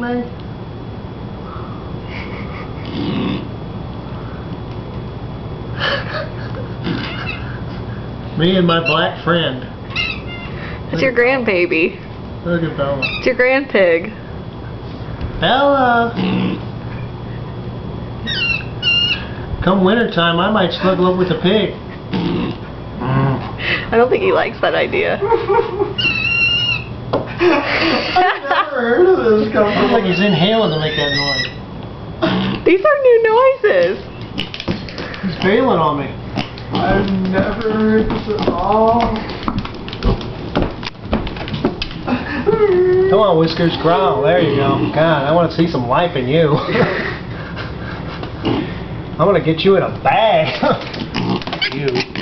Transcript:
me? Me and my black friend. It's your grandbaby. Look at Bella. It's your grandpig. Bella! Come wintertime, I might snuggle up with a pig. I don't think he likes that idea. I've never heard of this company. Sounds like he's inhaling to make that noise. These are new noises. He's bailing on me. I've never heard this at all. Come on, Whiskers, growl. There you go. God, I want to see some life in you. I'm going to get you in a bag. You.